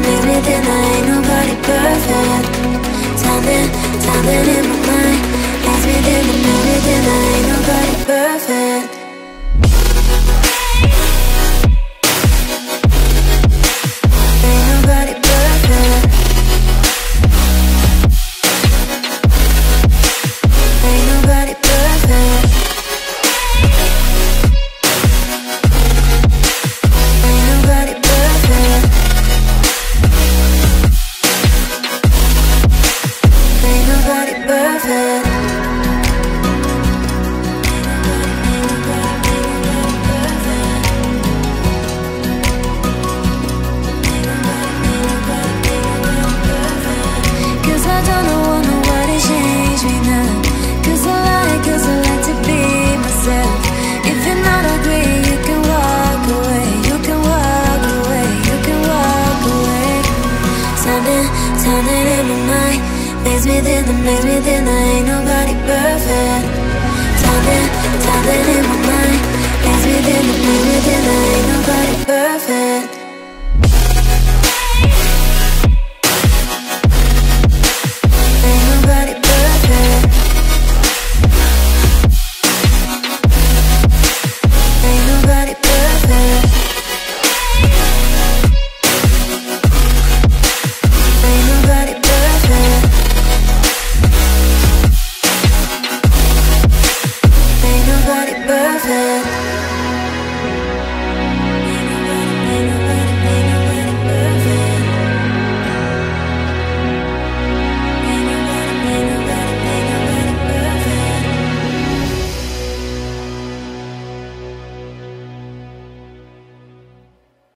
maze within, I ain't nobody perfect. Something in my mind, maze within, I ain't nobody perfect. Ain't nobody perfect. Ain't nobody perfect. Ain't nobody perfect. Ain't nobody perfect. Cause I don't know why to change me now. Cause I like to be myself. If you're not agree, you can walk away. You can walk away, you can walk away. Something in my mind, maze within, I ain't nobody perfect. Something in my mind, maze within, I ain't nobody perfect.